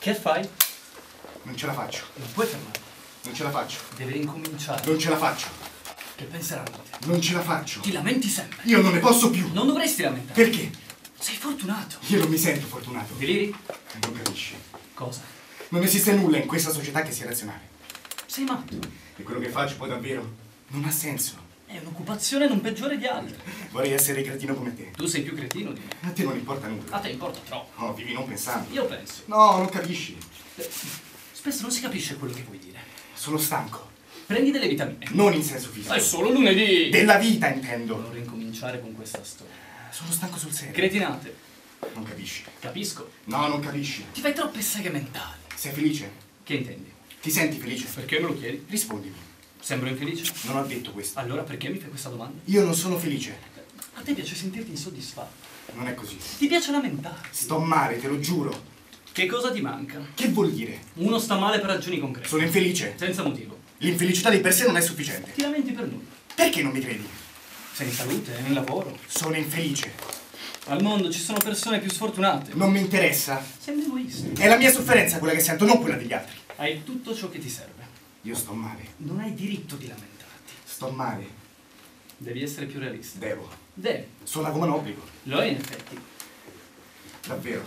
Che fai? Non ce la faccio. Non puoi fermare. Non ce la faccio. Devi ricominciare. Non ce la faccio. Che penseranno di te? Non ce la faccio. Ti lamenti sempre. Io non ne posso più. Non dovresti lamentare. Perché? Sei fortunato. Io non mi sento fortunato. Deliri? Non capisci. Cosa? Non esiste nulla in questa società che sia razionale. Sei matto. E quello che faccio poi davvero non ha senso. È un'occupazione non peggiore di altre. Vorrei essere cretino come te. Tu sei più cretino di me. A te non importa nulla. A te importa troppo. No, vivi non pensando. Io penso. No, non capisci. Spesso non si capisce quello che vuoi dire. Sono stanco. Prendi delle vitamine. Non in senso fisico. È solo lunedì. Della vita intendo. Non ricominciare con questa storia. Sono stanco sul serio. Cretinate. Non capisci. Capisco. No, non capisci. Ti fai troppe seghe mentali. Sei felice? Che intendi? Ti senti felice? Perché me lo chiedi? Rispondimi. Sembro infelice? Non ho detto questo. Allora perché mi fai questa domanda? Io non sono felice. A te piace sentirti insoddisfatto. Non è così. Ti piace lamentarti. Sto male, te lo giuro. Che cosa ti manca? Che vuol dire? Uno sta male per ragioni concrete. Sono infelice. Senza motivo. L'infelicità di per sé non è sufficiente. Ti lamenti per nulla. Perché non mi credi? Sei in salute, in lavoro. Sono infelice. Al mondo ci sono persone più sfortunate. Non mi interessa. Sei un egoista. È la mia sofferenza quella che sento, non quella degli altri. Hai tutto ciò che ti serve. Io sto male. Non hai diritto di lamentarti. Sto male. Devi essere più realista. Devo. Devi. Suona come un obbligo. Lo è in effetti. Davvero.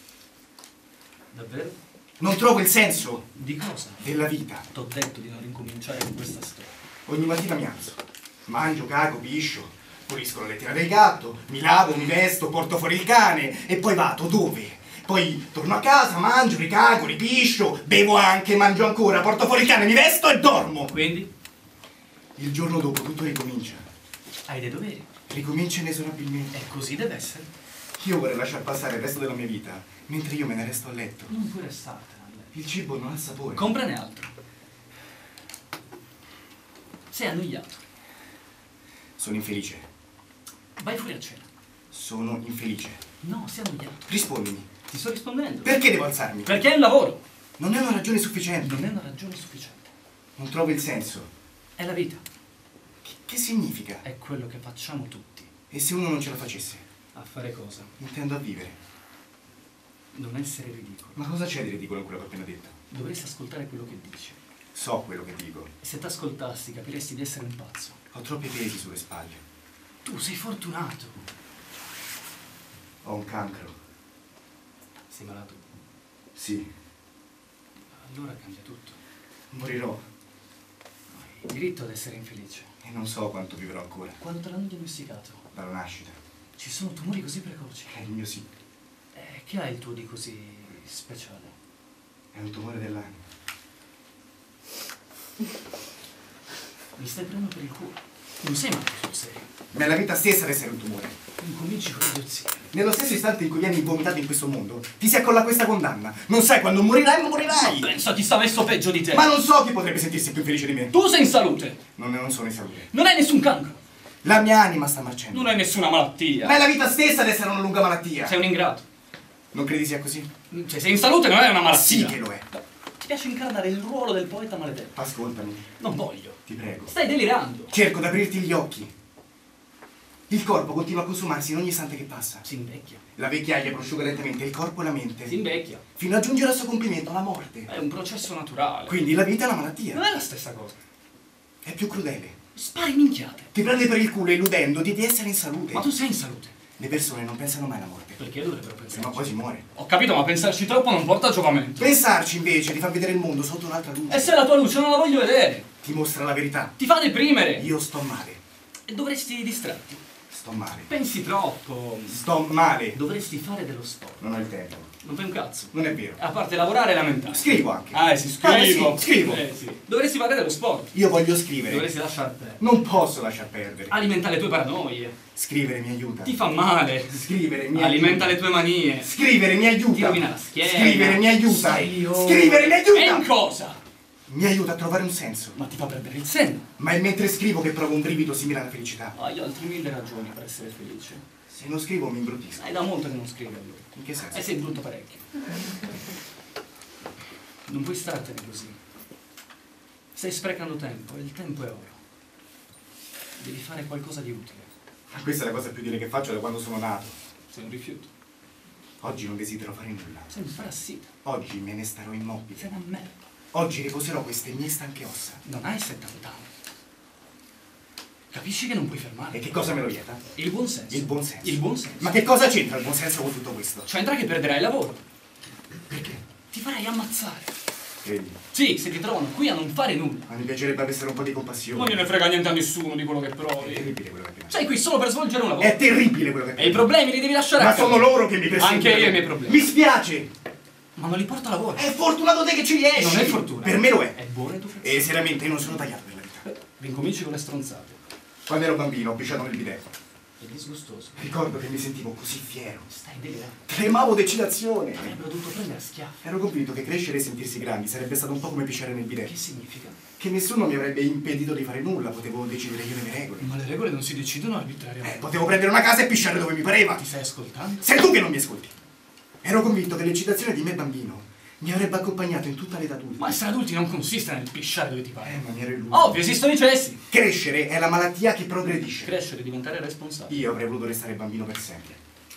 Davvero? Non trovo il senso Di cosa? della vita. T'ho detto di non ricominciare con questa storia. Ogni mattina mi alzo. Mangio, cago, piscio. Pulisco la lettera del gatto. Mi lavo, mi vesto, porto fuori il cane. E poi vado dove? Poi torno a casa, mangio, ricago, ripiscio. Bevo anche, mangio ancora, porto fuori il cane, mi vesto e dormo. Quindi? Il giorno dopo tutto ricomincia. Hai dei doveri. Ricomincia inesorabilmente. E così deve essere. Io vorrei lasciar passare il resto della mia vita, mentre io me ne resto a letto. Non puoi restartene. Il cibo non ha sapore. Comprane altro. Sei annoiato. Sono infelice. Vai fuori a cena. Sono infelice. No, sei annoiato. Rispondimi. Ti sto rispondendo. Perché devo alzarmi? Perché è un lavoro. Non è una ragione sufficiente. Non è una ragione sufficiente. Non trovo il senso. È la vita. Che significa? È quello che facciamo tutti. E se uno non ce la facesse? A fare cosa? Intendo a vivere. Non essere ridicolo. Ma cosa c'è di ridicolo in quello che ho appena detto? Dovresti ascoltare quello che dici. So quello che dico. E se t'ascoltassi capiresti di essere un pazzo. Ho troppi pesi sulle spalle. Tu sei fortunato. Ho un cancro. Sei malato. Sì. Allora cambia tutto. Morirò. Hai diritto ad essere infelice. E non so quanto vivrò ancora. Quando te l'hanno diagnosticato? Dalla nascita. Ci sono tumori così precoci. È il mio sì. Che ha il tuo di così speciale? È un tumore dell'anima. Mi stai prendendo per il culo. Non sei matto sul serio. Ma è la vita stessa ad essere un tumore. Incominci con idiozie. Nello stesso istante in cui vieni vomitato in questo mondo, ti si accolla questa condanna. Non sai quando morirai, ma morirai! Pensa ti sta messo peggio di te. Ma non so chi potrebbe sentirsi più felice di me. Tu sei in salute. Non sono in salute. Non hai nessun cancro. La mia anima sta marcendo. Non hai nessuna malattia. Ma è la vita stessa ad essere una lunga malattia. Sei un ingrato. Non credi sia così? Se sei in salute non è una malattia. Sì che lo è. Ti piace incarnare il ruolo del poeta maledetto. Ascoltami, Non voglio. ti prego. Stai delirando. Cerco di aprirti gli occhi. Il corpo continua a consumarsi in ogni istante che passa. Si invecchia. La vecchiaia prosciuga lentamente il corpo e la mente. Si invecchia. Fino a giungere al suo compimento, la morte. È un processo naturale. Quindi la vita è una malattia. Non è la stessa cosa. È più crudele. Spari minchiate. Ti prende per il culo illudendoti di essere in salute. Ma tu sei in salute. Le persone non pensano mai alla morte. Perché dovrebbero pensare? Prima o poi si muore. Ho capito, ma pensarci troppo non porta a giovamento. Pensarci invece ti fa vedere il mondo sotto un'altra luce. E se la tua luce non la voglio vedere? Ti mostra la verità. Ti fa deprimere. Io sto male. E dovresti distrarti. Sto male. Pensi troppo. Sto male. Dovresti fare dello sport. Non ho il tempo. Non fai un cazzo. Non è vero. A parte lavorare e lamentare. Scrivo anche. Sì, scrivo. Sì, scrivo. Sì. Dovresti fare dello sport. Io voglio scrivere. Dovresti lasciar perdere. Non posso lasciar perdere. Alimenta le tue paranoie. Scrivere mi aiuta. Ti fa male. Scrivere mi Alimenta aiuta. le tue manie. Scrivere mi aiuta. Ti rovina la schiena. Scrivere mi aiuta. Sei Scrivere mi aiuta. E in cosa? Mi aiuta a trovare un senso. Ma ti fa perdere il senno. Ma è mentre scrivo che provo un brivido simile alla felicità. Hai altre 1000 ragioni per essere felice. Se non scrivo mi imbruttisco. Hai da molto che non scrivi allora. In che senso? Sei brutto parecchio. Non puoi startene così. Stai sprecando tempo e il tempo è oro. Devi fare qualcosa di utile. Questa è la cosa più utile che faccio da quando sono nato. Sei un rifiuto. Oggi non desidero fare nulla. Sei un parassita. Oggi me ne starò immobile. Sei una merda. Oggi riposerò queste mie stanche ossa. Non hai 70 anni. Capisci che non puoi fermare. E che cosa me lo vieta? Il buon senso. Il buon senso. Il buon senso. Ma che cosa c'entra il buon senso con tutto questo? C'entra che perderai il lavoro. Perché? Ti farai ammazzare. Credi? Sì, se ti trovano qui a non fare nulla. Ma mi piacerebbe avessero un po' di compassione. Non gliene frega niente a nessuno di quello che È provi. terribile quello che hai appena Sei qui solo per svolgere un lavoro. È terribile quello che hai E i problemi li devi lasciare a Ma casa. sono loro che mi perseguono. Anche io e i miei problemi. Mi spiace! Ma non li porta a lavoro. È fortunato te che ci riesci! Non è fortuna. Per me lo è. È buona educazione. E seriamente io non sono tagliato per la vita. Incominci con le stronzate. Quando ero bambino ho pisciato nel bidet. È disgustoso. Ricordo che mi sentivo così fiero. Stai delirando. Tremavo d'eccitazione. Avrebbero dovuto prendere a schiaffi. Ero convinto che crescere e sentirsi grandi sarebbe stato un po' come pisciare nel Che bidet. significa? Che nessuno mi avrebbe impedito di fare nulla, potevo decidere io le mie regole. Ma le regole non si decidono arbitrariamente. Potevo prendere una casa e pisciare dove mi pareva. Ti stai ascoltando? Sei tu che non mi ascolti. Ero convinto che l'eccitazione di me bambino mi avrebbe accompagnato in tutta l'età adulta. Ma essere adulti non consiste nel pisciare dove ti pare. Ma mi ero illuso. Ovvio, esistono i cessi. Crescere è la malattia che progredisce. Crescere e diventare responsabile. Io avrei voluto restare bambino per sempre.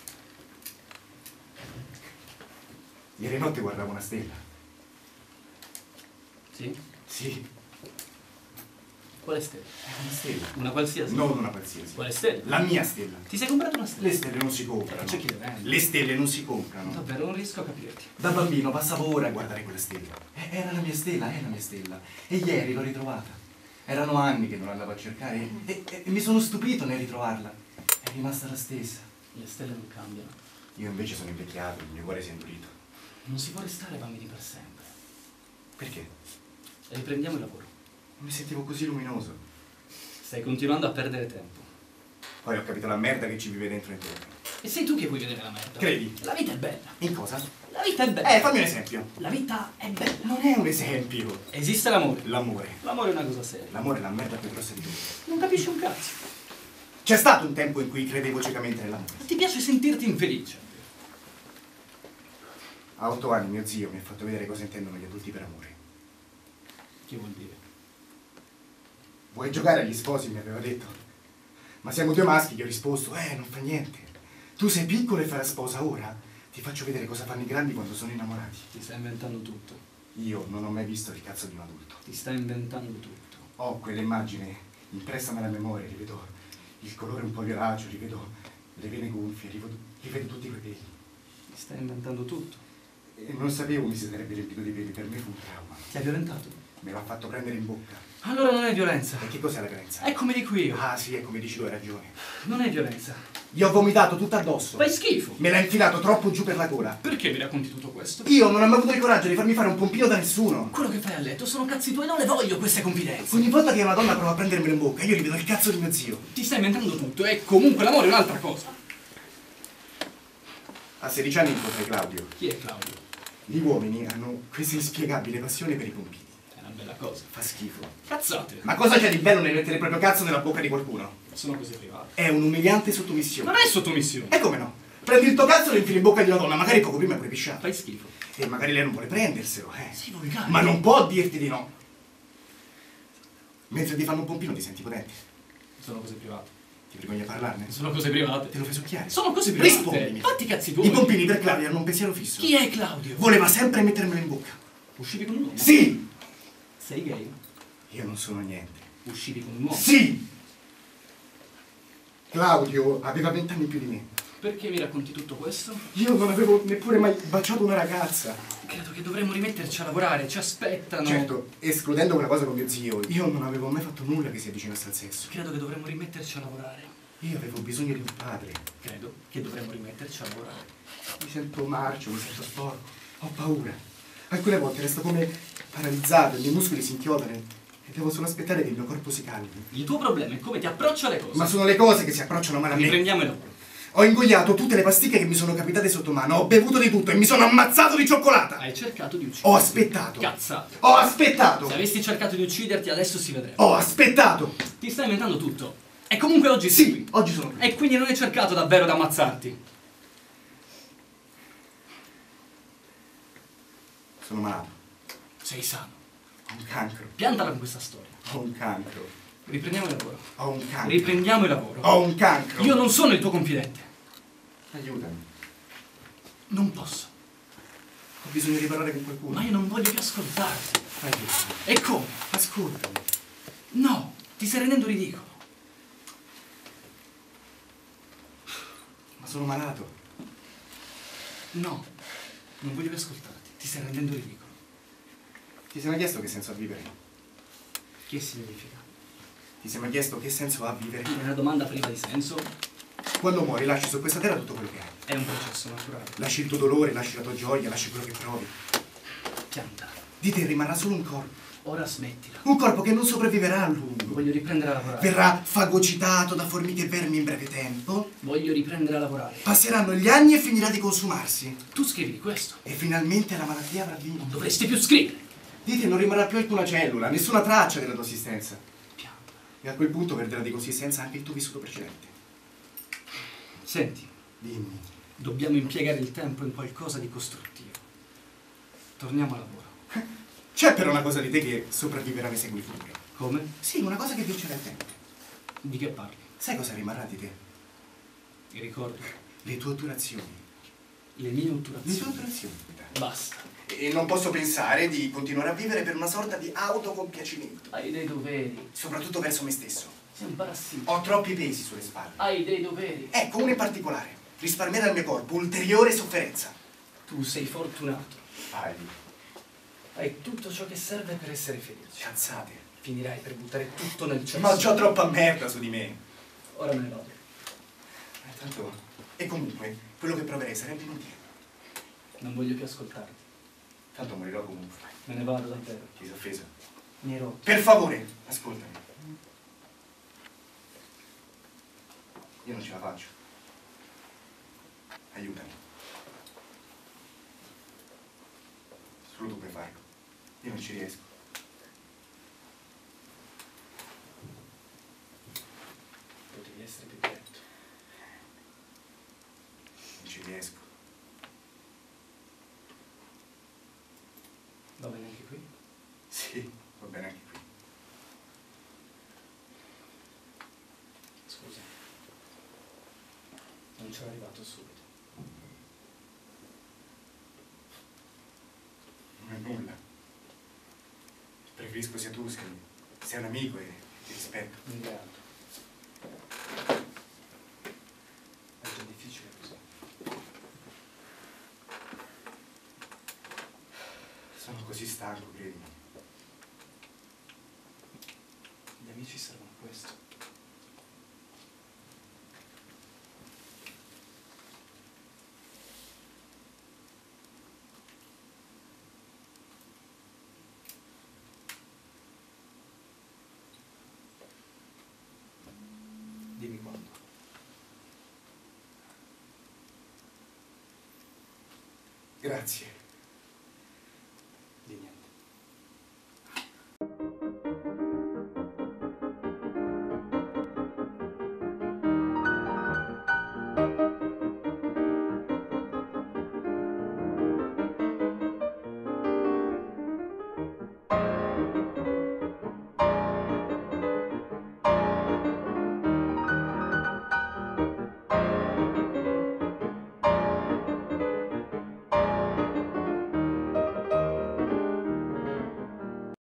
Ieri notte guardavo una stella. Sì? Sì, Quale stella? è una stella. Una qualsiasi? Non una qualsiasi. Quale stella? La mia stella. Ti sei comprato una stella? Le stelle non si comprano. C'è chi le vende. Le stelle non si comprano. Davvero non riesco a capirti. Da bambino passavo ore a guardare quella stella. Era la mia stella, è la mia stella. E ieri l'ho ritrovata. Erano anni che non andavo a cercare e mi sono stupito nel ritrovarla. È rimasta la stessa. Le stelle non cambiano. Io invece sono invecchiato, il mio cuore si è indurito. Non si può restare bambini per sempre. Perché? Riprendiamo il lavoro. Mi sentivo così luminoso. Stai continuando a perdere tempo. Poi ho capito la merda che ci vive dentro e dentro. E sei tu che vuoi vedere la merda. Credi? La vita è bella. In cosa? La vita è bella. Fammi un esempio. La vita è bella. Non è un esempio. Esiste l'amore. L'amore. L'amore è una cosa seria. L'amore è la merda più grossa di tutte. Non capisci un cazzo. C'è stato un tempo in cui credevo ciecamente nell'amore. Ti piace sentirti infelice. A 8 anni mio zio mi ha fatto vedere cosa intendono gli adulti per amore. Che vuol dire? Vuoi giocare agli sposi? Mi aveva detto. Ma siamo due maschi, gli ho risposto, non fa niente. Tu sei piccolo e fai la sposa ora. Ti faccio vedere cosa fanno i grandi quando sono innamorati. Ti stai inventando tutto. Io non ho mai visto il cazzo di un adulto. Ti stai inventando tutto. Ho quell'immagine impressa nella memoria, rivedo il colore un po' violaceo, rivedo le vene gonfie, rivedo tutti quei peli. Ti stai inventando tutto. E non sapevo mi si sarebbe riempito di peli, per me fu un trauma. Ti ha violentato. Me l'ha fatto prendere in bocca. Allora non è violenza. E che cos'è la violenza? È come dico io. Ah sì, è come dici tu, hai ragione. Non è violenza. Gli ho vomitato tutto addosso. Fai schifo. Me l'ha infilato troppo giù per la gola. Perché mi racconti tutto questo? Io non ho mai avuto il coraggio di farmi fare un pompino da nessuno. Quello che fai a letto sono cazzi tuoi, non le voglio queste confidenze. Ogni volta che una donna prova a prendermelo in bocca, io rivedo il cazzo di mio zio. Ti stai inventando tutto e comunque l'amore è un'altra cosa. A 16 anni incontrai Claudio. Chi è Claudio? Gli uomini hanno questa inspiegabile passione per i pompini. È una bella cosa. Fa schifo. Cazzate. Ma cosa c'è di bello nel mettere il proprio cazzo nella bocca di qualcuno? Sono cose private. È un'umiliante sottomissione. Non è sottomissione. E come no? Prendi il tuo cazzo e lo infili in bocca di una donna, magari poco prima è pure pisciato. Fai schifo. E magari lei non vuole prenderselo, Sei volgare. Ma non può dirti di no. Mentre ti fanno un pompino ti senti potente. Sono cose private. Ti vergogni a parlarne? Sono cose private. Te lo fai succhiare. Sono cose private. Rispondimi. Fatti i cazzi tuoi. I pompini per Claudio erano un pensiero fisso. Chi è Claudio? Voleva sempre mettermelo in bocca. Uscivi con un uomo? Sì! Sei gay? Io non sono niente. Uscivi con un uomo? Sì! Claudio aveva 20 anni più di me. Perché mi racconti tutto questo? Io non avevo neppure mai baciato una ragazza. Credo che dovremmo rimetterci a lavorare, ci aspettano. Certo, escludendo quella cosa con mio zio, io non avevo mai fatto nulla che si avvicinasse al sesso. Credo che dovremmo rimetterci a lavorare. Io avevo bisogno di un padre. Credo che dovremmo rimetterci a lavorare. Mi sento marcio, mi sento sporco. Ho paura. Alcune volte resto come paralizzato, i miei muscoli si inchiodano e devo solo aspettare che il mio corpo si calmi. Il tuo problema è come ti approcci alle cose. Ma sono le cose che si approcciano male a me. Riprendiamo il lavoro. Ho ingoiato tutte le pasticche che mi sono capitate sotto mano, ho bevuto di tutto e mi sono ammazzato di cioccolata. Hai cercato di ucciderti. Ho aspettato. Cazzate. Ho aspettato. Se avessi cercato di ucciderti adesso si vedrebbe. Ho aspettato. Ti stai inventando tutto. E comunque oggi Sì, sei qui. oggi sono qui. E quindi non hai cercato davvero di ammazzarti. Sono malato. Sei sano. Ho un cancro. Piantala con questa storia. Ho un cancro. Riprendiamo il lavoro. Ho un cancro. Riprendiamo il lavoro. Ho un cancro. Io non sono il tuo confidente. Aiutami. Non posso. Ho bisogno di parlare con qualcuno. Ma io non voglio più ascoltarti. Aiutami. E come? Ascoltami. No, ti stai rendendo ridicolo. Ma sono malato. No, non voglio più ascoltarti. Ti stai rendendo ridicolo. Ti sei mai chiesto che senso ha vivere? Che significa? Ti sei mai chiesto che senso ha vivere? È una domanda priva di senso. Quando muori lasci su questa terra tutto quello che hai. È un processo naturale. Lasci il tuo dolore, lasci la tua gioia, lasci quello che provi. Pianta. Di te rimarrà solo un corpo. Ora smettila. Un corpo che non sopravviverà a lungo. Voglio riprendere a lavorare. Verrà fagocitato da formiche e vermi in breve tempo. Voglio riprendere a lavorare. Passeranno gli anni e finirà di consumarsi. Tu scrivi di questo. E finalmente la malattia avrà vinto. Non dovresti più scrivere. Di te non rimarrà più alcuna cellula, nessuna traccia della tua esistenza. Pianta. E a quel punto perderà di consistenza anche il tuo vissuto precedente. Senti, Dimmi. dobbiamo impiegare il tempo in qualcosa di costruttivo. Torniamo al lavoro. C'è però una cosa di te che sopravviverà nei secoli futuri. Come? Sì, una cosa che vincerà il tempo. Di che parli? Sai cosa rimarrà di te? I ricordi. Le tue otturazioni. Le mie Le tue otturazioni. otturazioni. Basta. E non posso pensare di continuare a vivere per una sorta di autocompiacimento. Hai dei doveri. Soprattutto verso me stesso. Sei un parassita. Ho troppi pesi sulle spalle. Hai dei doveri. Ecco, uno in particolare. Risparmiare al mio corpo ulteriore sofferenza. Tu sei fortunato. Fagli. Hai tutto ciò che serve per essere felice. Cazzate. Finirai per buttare tutto nel cesso. Ma ho già troppa merda su di me. Ora me ne vado. Tanto. E comunque, quello che proverei sarebbe inutile. Non voglio più ascoltarti. Tanto morirò comunque. Me ne vado davvero. Ti sei offeso? Mi hai rotto. Per favore, ascoltami. Io non ce la faccio. Aiutami. Solo tu puoi farlo. Io non ci riesco. Potevi essere più diretto. Non ci riesco. Va bene anche qui? Sì, va bene anche qui. Scusa. Non c'ero arrivato subito. Non è nulla. Preferisco sia tu, sei un amico e ti rispetto. In grado. È già difficile così. Sono così stanco, credimi. Gli amici servono a questo. Dimmi quando. Grazie.